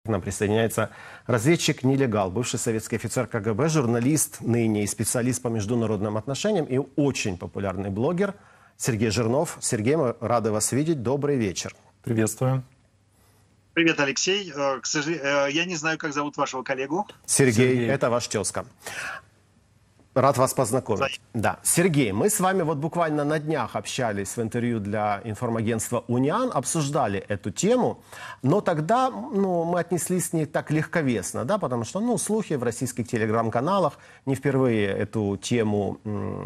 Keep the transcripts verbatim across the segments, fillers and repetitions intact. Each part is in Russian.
К нам присоединяется разведчик-нелегал, бывший советский офицер ка гэ бэ, журналист ныне и специалист по международным отношениям и очень популярный блогер Сергей Жирнов. Сергей, мы рады вас видеть. Добрый вечер. Приветствую. Привет, Алексей. К сожалению, я не знаю, как зовут вашего коллегу. Сергей, Сергей. Это ваш тезка. Рад вас познакомить. Да. Сергей, мы с вами вот буквально на днях общались в интервью для информагентства «Униан», обсуждали эту тему, но тогда ну, мы отнеслись не так легковесно, да, потому что ну, слухи в российских телеграм-каналах не впервые эту тему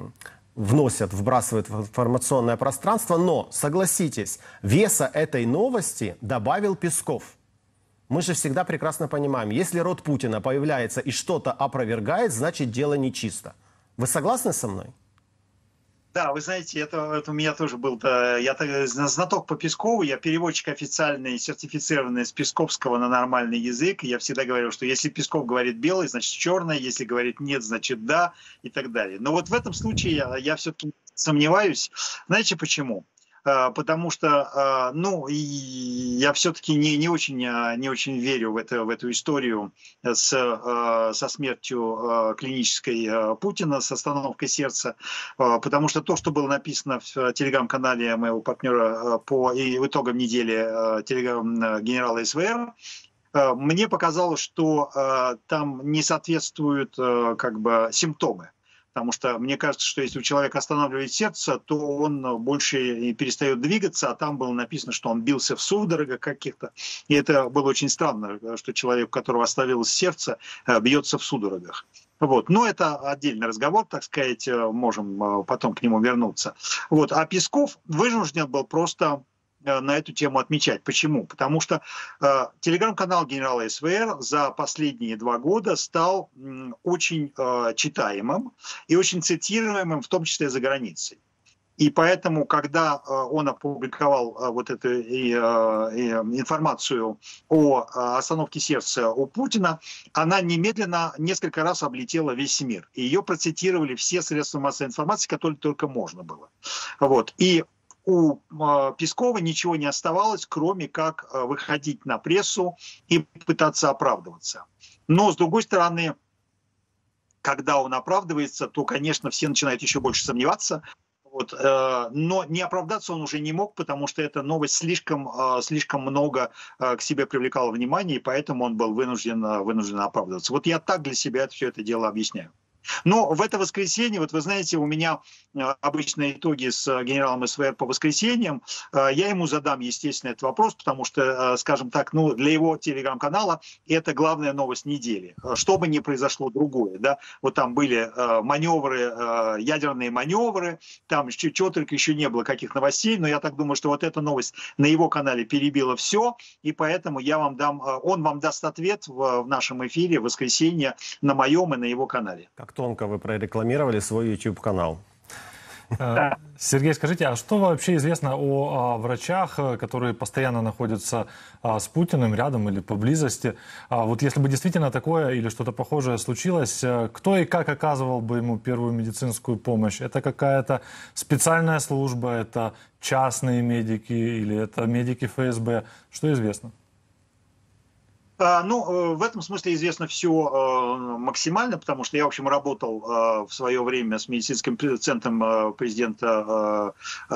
вносят, вбрасывают в информационное пространство, но, согласитесь, веса этой новости добавил Песков. Мы же всегда прекрасно понимаем, если род Путина появляется и что-то опровергает, значит дело нечисто. Вы согласны со мной? Да, вы знаете, это, это у меня тоже был, я знаток по Пескову, я переводчик официальный, сертифицированный с песковского на нормальный язык. Я всегда говорил, что если Песков говорит белый, значит черное, если говорит нет, значит да и так далее. Но вот в этом случае я, я все-таки сомневаюсь. Знаете почему? Потому что, ну, я все-таки не, не, очень, не очень верю в, это, в эту историю с, со смертью клинической Путина, с остановкой сердца, потому что то, что было написано в телеграм-канале моего партнера по итогам недели телеграм генерала эс вэ эр, мне показалось, что там не соответствуют как бы симптомы. Потому что мне кажется, что если у человека останавливает сердце, то он больше перестает двигаться, а там было написано, что он бился в судорогах каких-то. И это было очень странно, что человек, у которого остановилось сердце, бьется в судорогах. Вот. Но это отдельный разговор, так сказать, можем потом к нему вернуться. Вот. А Песков вынужден был просто на эту тему отмечать. Почему? Потому что э, телеграм-канал генерала эс вэ эр за последние два года стал м, очень э, читаемым и очень цитируемым, в том числе за границей. И поэтому, когда э, он опубликовал э, вот эту э, э, информацию о э, остановке сердца у Путина, она немедленно несколько раз облетела весь мир. И ее процитировали все средства массовой информации, которые только можно было. Вот. И у Пескова ничего не оставалось, кроме как выходить на прессу и пытаться оправдываться. Но, с другой стороны, когда он оправдывается, то, конечно, все начинают еще больше сомневаться. Вот. Но не оправдаться он уже не мог, потому что эта новость слишком, слишком много к себе привлекала внимания, и поэтому он был вынужден, вынужден оправдываться. Вот я так для себя все это дело объясняю. Но в это воскресенье, вот вы знаете, у меня обычные итоги с генералом эс вэ эр по воскресеньям, я ему задам, естественно, этот вопрос, потому что, скажем так, ну, для его телеграм-канала это главная новость недели. Что бы ни произошло другое, да, вот там были маневры, ядерные маневры, там чего только еще не было, каких новостей, но я так думаю, что вот эта новость на его канале перебила все, и поэтому я вам дам, он вам даст ответ в, в нашем эфире в воскресенье на моем и на его канале. Как тонко вы прорекламировали свой ютуб-канал. Сергей, скажите, а что вообще известно о, о врачах, которые постоянно находятся а, с Путиным рядом или поблизости? А, вот если бы действительно такое или что-то похожее случилось, кто и как оказывал бы ему первую медицинскую помощь? Это какая-то специальная служба, это частные медики или это медики эф эс бэ? Что известно? Ну, в этом смысле известно все максимально, потому что я, в общем, работал в свое время с медицинским центром президента,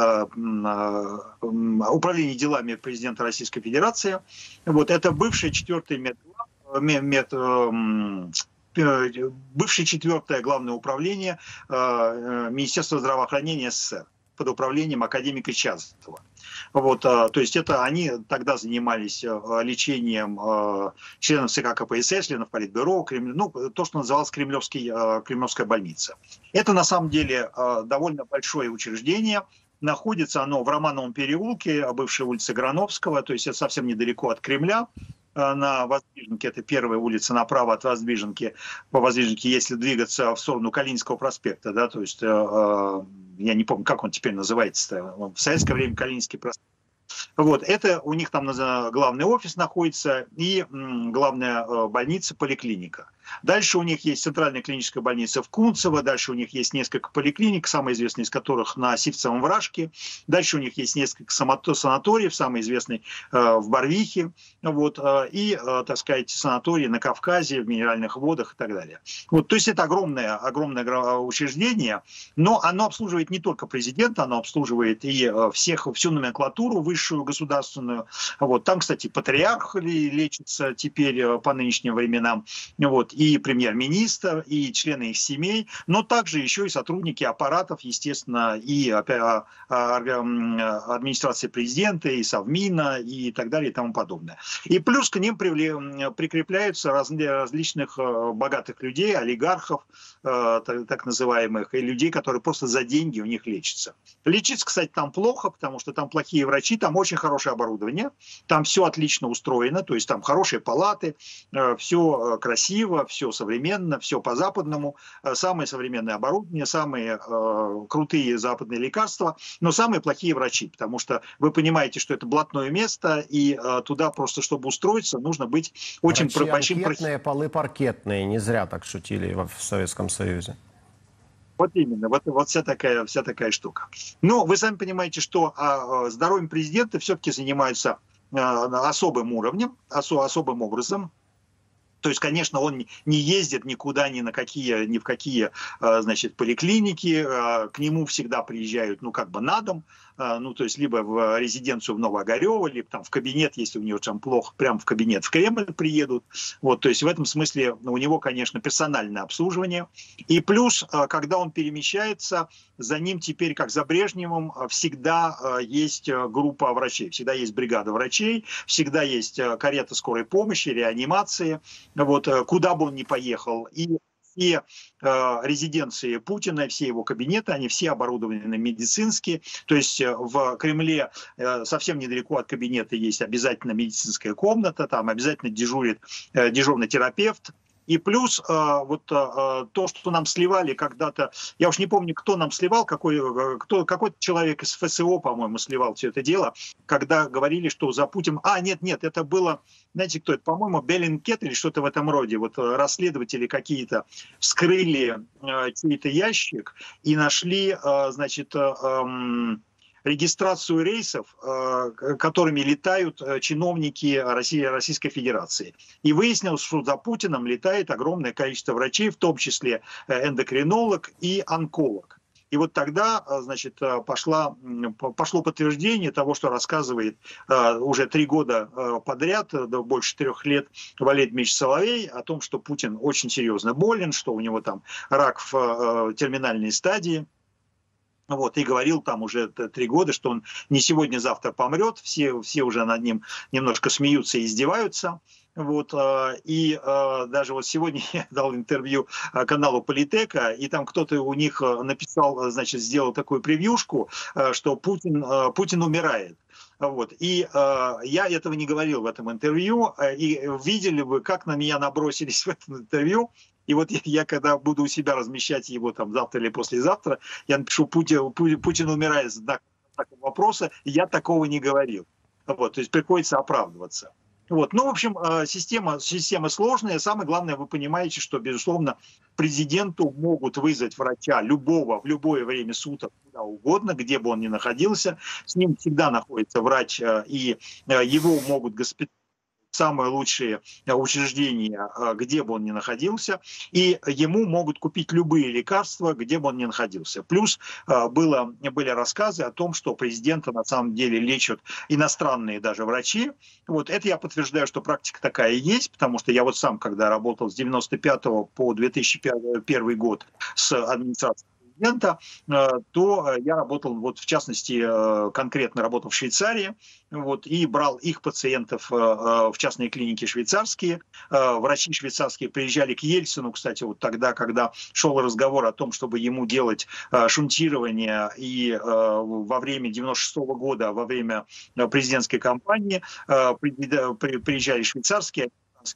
управления делами президента Российской Федерации. Вот, это бывший четвертый мед, мед, бывшее четвертое главное управление Министерства здравоохранения эс эс эс эр под управлением академика Чазова. Вот, то есть это они тогда занимались лечением членов ЦК ка пэ эс эс, членов Политбюро, Кремль, ну, то, что называлось Кремлевский, Кремлевская больница. Это на самом деле довольно большое учреждение. Находится оно в Романовом переулке, бывшей улице Грановского, то есть это совсем недалеко от Кремля. На Воздвиженке, это первая улица направо от Воздвиженки, по Воздвиженке, если двигаться в сторону Калининского проспекта, да, то есть, э, я не помню, как он теперь называется, в советское время Калининский проспект. Вот, это у них там главный офис находится и м, главная э, больница, поликлиника. Дальше у них есть центральная клиническая больница в Кунцево, дальше у них есть несколько поликлиник, самая известная из которых на Сивцевом Вражке, дальше у них есть несколько санаториев, самый известный э, в Барвихе, вот, э, и, э, так сказать, санатории на Кавказе, в Минеральных водах и так далее. Вот, то есть это огромное, огромное учреждение, но оно обслуживает не только президента, оно обслуживает и э, всех, всю номенклатуру высшую государственную. Вот, там, кстати, патриарх лечится теперь э, по нынешним временам, вот, и премьер-министр, и члены их семей, но также еще и сотрудники аппаратов, естественно, и администрации президента, и Совмина, и так далее, и тому подобное. И плюс к ним прикрепляются различных богатых людей, олигархов, так называемых, и людей, которые просто за деньги у них лечатся. Лечиться, кстати, там плохо, потому что там плохие врачи, там очень хорошее оборудование, там все отлично устроено, то есть там хорошие палаты, все красиво, все современно, все по-западному, самое современное оборудование, самые э, крутые западные лекарства, но самые плохие врачи, потому что вы понимаете, что это блатное место, и э, туда просто, чтобы устроиться, нужно быть очень Врачи большим... анкетные, полы паркетные, не зря так шутили в Советском Союзе. Вот именно, вот, вот вся, такая, вся такая штука. Но вы сами понимаете, что а, здоровьем президента все-таки занимаются а, особым уровнем, осо, особым образом. То есть, конечно, он не ездит никуда, ни на какие, ни в какие, значит, поликлиники, к нему всегда приезжают, ну, как бы на дом, ну, то есть, либо в резиденцию в Новоогарево, либо там в кабинет, если у него там плохо, прямо в кабинет в Кремль приедут. Вот, то есть, в этом смысле у него, конечно, персональное обслуживание. И плюс, когда он перемещается, за ним теперь, как за Брежневым, всегда есть группа врачей, всегда есть бригада врачей, всегда есть карета скорой помощи, реанимации. Вот, куда бы он ни поехал, и все э, резиденции Путина, все его кабинеты, они все оборудованы медицински. То есть в Кремле э, совсем недалеко от кабинета есть обязательно медицинская комната, там обязательно дежурит э, дежурный терапевт. И плюс э, вот э, то, что нам сливали когда-то, я уж не помню, кто нам сливал, какой, кто, какой-то человек из ФСО, по-моему, сливал все это дело, когда говорили, что за Путиным... А, нет-нет, это было, знаете, кто это, по-моему, Беллинкет или что-то в этом роде. Вот расследователи какие-то вскрыли э, чей-то ящик и нашли, э, значит... Э, э, регистрацию рейсов, которыми летают чиновники России, Российской Федерации. И выяснилось, что за Путиным летает огромное количество врачей, в том числе эндокринолог и онколог. И вот тогда, значит, пошла, пошло подтверждение того, что рассказывает уже три года подряд, больше трех лет, Валерий Дмитриевич Соловей о том, что Путин очень серьезно болен, что у него там рак в терминальной стадии. Вот, и говорил там уже три года, что он не сегодня-завтра помрет, все, все уже над ним немножко смеются и издеваются. Вот, и даже вот сегодня я дал интервью каналу Политека, и там кто-то у них написал, значит, сделал такую превьюшку, что Путин, Путин умирает. Вот. И э, я этого не говорил в этом интервью, и видели вы, как на меня набросились в этом интервью. И вот я, я когда буду у себя размещать его там завтра или послезавтра, я напишу «Путин, Путин умирает» с знаком вопроса, я такого не говорил. Вот, то есть приходится оправдываться. Вот. Ну, в общем, система, система сложная. Самое главное, вы понимаете, что, безусловно, президенту могут вызвать врача любого в любое время суток, куда угодно, где бы он ни находился. С ним всегда находится врач, и его могут госпитализировать самые лучшие учреждения, где бы он ни находился, и ему могут купить любые лекарства, где бы он ни находился. Плюс было, были рассказы о том, что президента на самом деле лечат иностранные даже врачи. Вот это я подтверждаю, что практика такая есть, потому что я вот сам, когда работал с девяносто пятого по две тысячи первый год с администрацией президента, то я работал, вот в частности, конкретно работал в Швейцарии, вот, и брал их пациентов в частные клиники швейцарские. Врачи швейцарские приезжали к Ельцину, кстати, вот тогда, когда шел разговор о том, чтобы ему делать шунтирование, и во время девяносто шестого года, во время президентской кампании приезжали швейцарские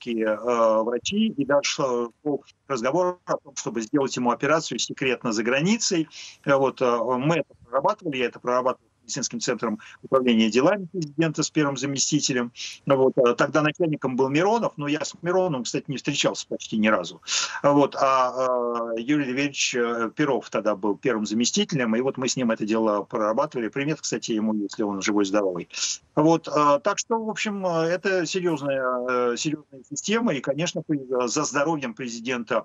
э, врачи, и даже шел разговор о том, чтобы сделать ему операцию секретно за границей. Вот, мы это прорабатывали, я это прорабатывал медицинским центром управления делами президента с первым заместителем. Вот. Тогда начальником был Миронов, но я с Мироновым, кстати, не встречался почти ни разу. Вот. А Юрий Львович Перов тогда был первым заместителем, и вот мы с ним это дело прорабатывали. Привет, кстати, ему, если он живой-здоровый. Вот. Так что, в общем, это серьезная, серьезная система, и, конечно, за здоровьем президента,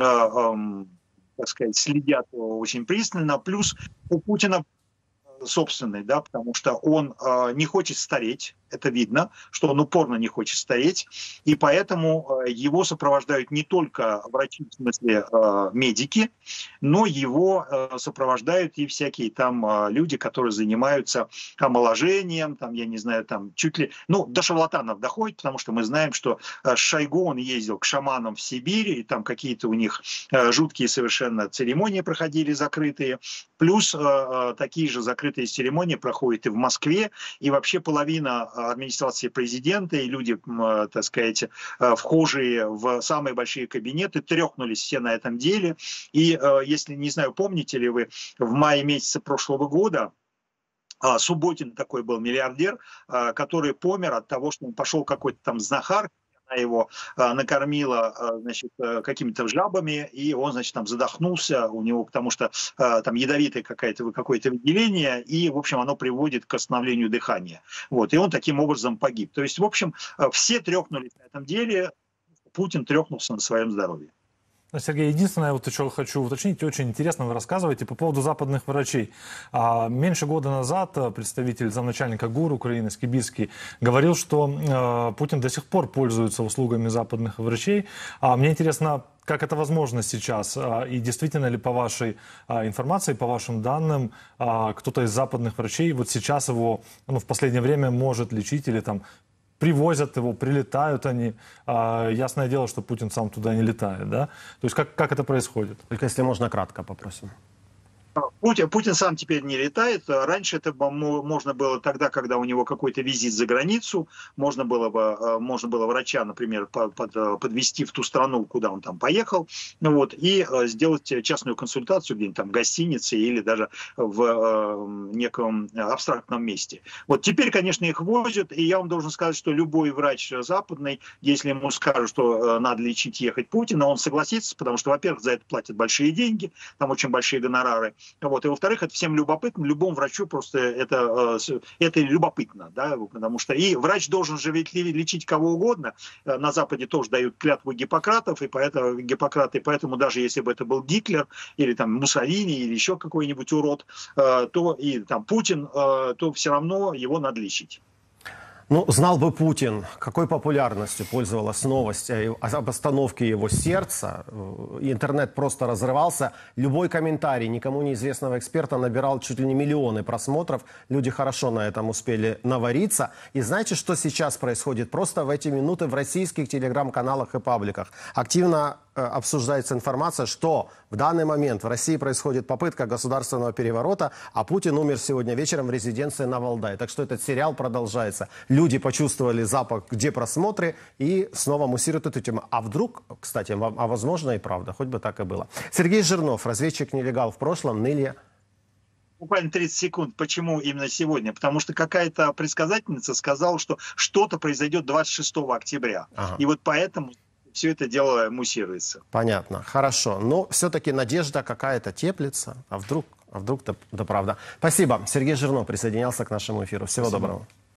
так сказать, следят очень пристально. Плюс у Путина собственный, да, потому что он э, не хочет стареть, это видно, что он упорно не хочет стареть, и поэтому э, его сопровождают не только врачи, в смысле э, медики, но его э, сопровождают и всякие там э, люди, которые занимаются омоложением, там, я не знаю, там чуть ли, ну, до шарлатанов доходит, потому что мы знаем, что э, Шойгу, он ездил к шаманам в Сибирь, и там какие-то у них э, жуткие совершенно церемонии проходили закрытые, плюс э, э, такие же закрытые церемонии проходят и в Москве, и вообще половина администрации президента и люди, так сказать, вхожие в самые большие кабинеты, трёхнулись все на этом деле. И если, не знаю, помните ли вы, в мае месяце прошлого года Субботин такой был миллиардер, который помер от того, что он пошел какой-то там знахар, она его а, накормила, а, значит, какими-то жабами, и он, значит, там задохнулся у него, потому что а, там ядовитое какое-то какое-то выделение, и, в общем, оно приводит к остановлению дыхания. Вот, и он таким образом погиб. То есть, в общем, все трёхнулись на этом деле, Путин трёхнулся на своем здоровье. Сергей, единственное, вот еще хочу уточнить, очень интересно вы рассказываете по поводу западных врачей. А, меньше года назад представитель замначальника ГУР Украины Скибицкий говорил, что э, Путин до сих пор пользуется услугами западных врачей. А, мне интересно, как это возможно сейчас? А, и действительно ли по вашей а, информации, по вашим данным, а, кто-то из западных врачей вот сейчас его, ну, в последнее время может лечить или там привозят его, прилетают они. А, ясное дело, что Путин сам туда не летает, да? То есть как, как это происходит? Только если можно, кратко попросим. Путин, Путин сам теперь не летает. Раньше это можно было тогда, когда у него какой-то визит за границу, можно было бы, можно было врача, например, под, подвезти в ту страну, куда он там поехал, вот, и сделать частную консультацию где-нибудь там в гостинице или даже в неком абстрактном месте. Вот теперь, конечно, их возят, и я вам должен сказать, что любой врач западный, если ему скажут, что надо лечить, ехать Путина, он согласится, потому что, во-первых, за это платят большие деньги, там очень большие гонорары. Вот. И во-вторых, это всем любопытно, любому врачу просто это, это любопытно, да, потому что и врач должен же ведь лечить кого угодно, на Западе тоже дают клятву Гиппократов, и поэтому, Гиппократы, поэтому даже если бы это был Гитлер, или там Муссолини, или еще какой-нибудь урод, то и там Путин, то все равно его надо лечить. Ну, знал бы Путин, какой популярностью пользовалась новость об остановке его сердца. Интернет просто разрывался. Любой комментарий никому неизвестного эксперта набирал чуть ли не миллионы просмотров. Люди хорошо на этом успели навариться. И знаете, что сейчас происходит? Просто в эти минуты в российских телеграм-каналах и пабликах активно обсуждается информация, что в данный момент в России происходит попытка государственного переворота, а Путин умер сегодня вечером в резиденции на Валдае. Так что этот сериал продолжается. Люди почувствовали запах, где просмотры, и снова муссируют эту тему. А вдруг, кстати, а возможно и правда, хоть бы так и было. Сергей Жирнов, разведчик-нелегал в прошлом, ныне... Буквально тридцать секунд. Почему именно сегодня? Потому что какая-то предсказательница сказала, что что-то произойдет двадцать шестого октября. Ага. И вот поэтому все это дело муссируется. Понятно, хорошо. Но все-таки надежда какая-то теплится. А вдруг, а вдруг это, это правда. Спасибо. Сергей Жирнов присоединялся к нашему эфиру. Всего Спасибо. Доброго.